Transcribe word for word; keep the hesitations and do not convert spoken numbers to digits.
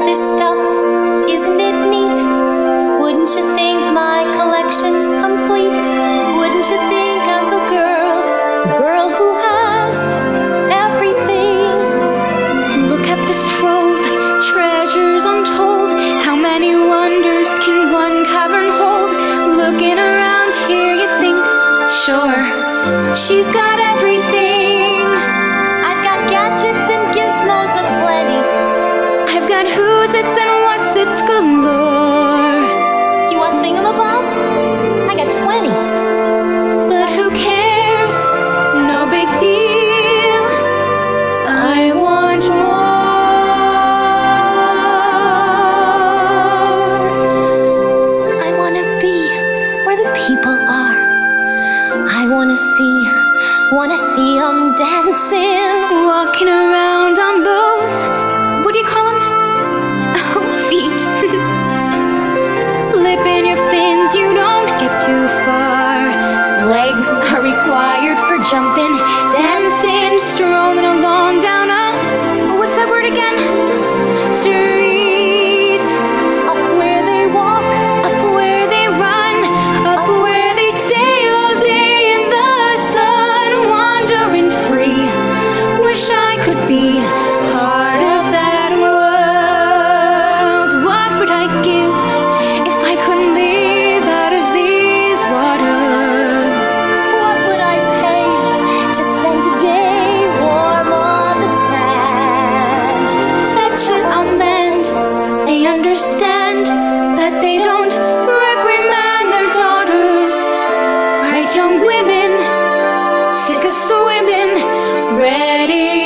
this stuff, isn't it neat? Wouldn't you think my collection's complete? Wouldn't you think I'm the girl, girl who has everything? Look at this trove, treasures untold. How many wonders can one cavern hold? Looking around here you think, sure, she's got everything. I've got gadgets and gizmos aplenty. I've got who's its and what's its galore. You want thingamabobs? I got twenty. But who cares? No big deal. I want more. I want to be where the people are. I want to see, want to see them dancing, walking around on those, what do you call them? Oh, feet. Lip in your fins, you don't get too far. Legs are required for jumping, dancing, strolling along down a, what's that word again? Street. Up where they walk, up where they run, up where they stay all day in the sun, wandering free. Wish I could be part of that world. What would I give if I couldn't live out of these waters? What would I pay to spend a day warm on the sand? Betcha on land they understand that they don't reprimand their daughters. Bright young women, sick of swimming, ready